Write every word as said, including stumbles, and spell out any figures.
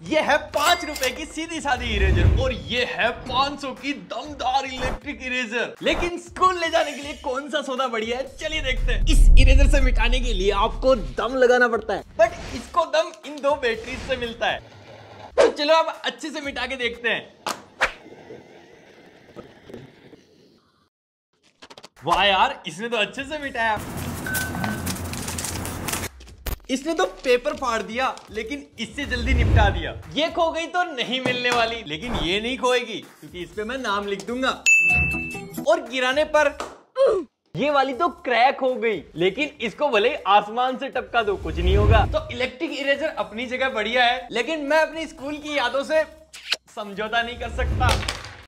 ये है पांच रुपए की सीधी सादी इरेजर और ये है पांच सौ की दमदार इलेक्ट्रिक इरेजर। लेकिन स्कूल ले जाने के लिए कौन सा सौदा बढ़िया है, चलिए देखते हैं। इस इरेजर से मिटाने के लिए आपको दम लगाना पड़ता है, बट इसको दम इन दो बैटरी से मिलता है। तो चलो अब अच्छे से मिटा के देखते हैं। वाह यार, इसने तो अच्छे से मिटाया। इसने तो पेपर फाड़ दिया, लेकिन इससे जल्दी निपटा दिया। ये खो गई तो नहीं मिलने वाली, लेकिन ये नहीं खोएगी क्योंकि इस पे मैं नाम लिख दूंगा। और गिराने पर ये वाली तो क्रैक हो गई, लेकिन इसको भले ही आसमान से टपका दो, कुछ नहीं होगा। तो इलेक्ट्रिक इरेजर अपनी जगह बढ़िया है, लेकिन मैं अपनी स्कूल की यादों से समझौता नहीं कर सकता।